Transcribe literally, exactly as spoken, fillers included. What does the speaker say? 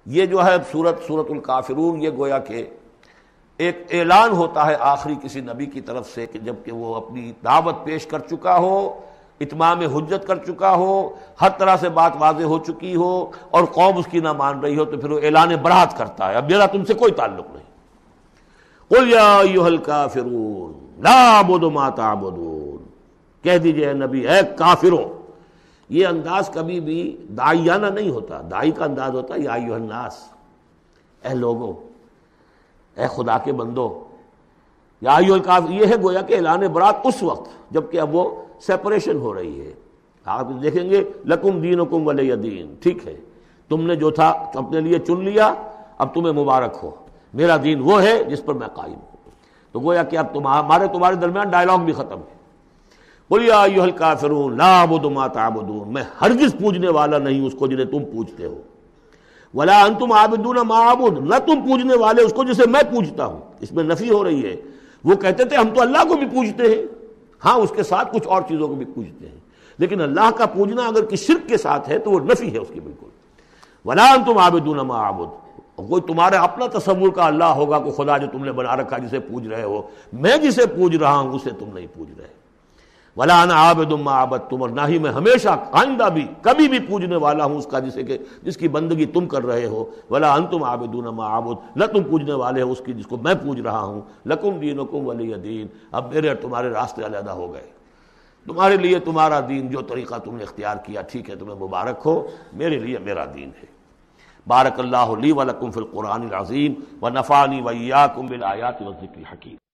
یہ جو ہے سورت سورت الکافرون، یہ گویا کہ ایک اعلان ہوتا ہے آخری کسی نبی کی طرف سے کہ جب کہ وہ اپنی دعوت پیش کر چکا ہو، اتمام حجت کر چکا ہو، ہر طرح سے بات واضح ہو چکی ہو اور قوم اس کی نہ مان رہی ہو، تو پھر وہ اعلان برات کرتا ہے، اب میرا تم سے کوئی تعلق نہیں۔ قل یا ایھا الکافرون لا اعبد ما تعبدون، کہہ دیجئے اے نبی اے کافروں۔ یہ انداز کبھی بھی داعیانہ نہیں ہوتا، داعی کا انداز ہوتا ہے یا ایھا الناس، اے لوگوں، اے خدا کے بندو، یا ایھا الکافرون، یہ ہے گویا کہ اعلان برات اس وقت جب کہ اب وہ سیپریشن ہو رہی ہے۔ آپ دیکھیں گے لکم دینکم ولی دین، ٹھیک ہے، تم نے جو تھا اپنے لیے چن لیا، اب تمہیں مبارک ہو، میرا دین وہ ہے جس پر میں قائم ہوں۔ تو گویا کہ اب ہمارے تمہارے درمیان ڈائلاگ بھی ختم ہے۔ قل یا ایھا الکافرون لا اعبد ما تعبدون، میں ہرگز پوجنے والا نہیں اس کو جنہیں تم پوجتے ہو، ولا انتم عابدون ما اعبد، نہ تم پوجنے والے اس کو جسے میں پوجتا ہوں۔ اس میں نفی ہو رہی ہے۔ وہ کہتے تھے ہم تو اللہ کو بھی پوجتے ہیں، ہاں اس کے ساتھ کچھ اور چیزوں کو بھی پوجتے ہیں، لیکن اللہ کا پوجنا اگر کسی شرک کے ساتھ ہے تو وہ نفی ہے اس کی بالکل۔ ولا انتم عابدون ما اعبد، کوئی تمہارا اپنا تصور کا اللہ ہوگا کہ خدا جو تم نے بنا رکھا جسے پوج رہے ہو، میں جسے پوج رہا ہوں اسے تم نہیں پوج رہے۔ ولا انا عابد ما عبدتم، اور نہ ہی میں ہمیشہ آئندہ بھی کبھی بھی پوجنے والا ہوں اس کا جسے کہ جس کی بندگی تم کر رہے ہو۔ ولا انتم عابدون ما اعبد، نہ تم پوجنے والے ہو اس کی جس کو میں پوج رہا ہوں۔ لکم دینکم ولی دین، اب میرے اور تمہارے راستے علیحدہ ہو گئے، تمہارے لیے تمہارا دین، جو طریقہ تم نے اختیار کیا ٹھیک ہے، تمہیں مبارک ہو، میرے لیے میرا دین ہے۔ بارک اللہ لی ولکم فی القرآن العظیم ونفعنی وإیاکم بالآیات والذکر الحکیم۔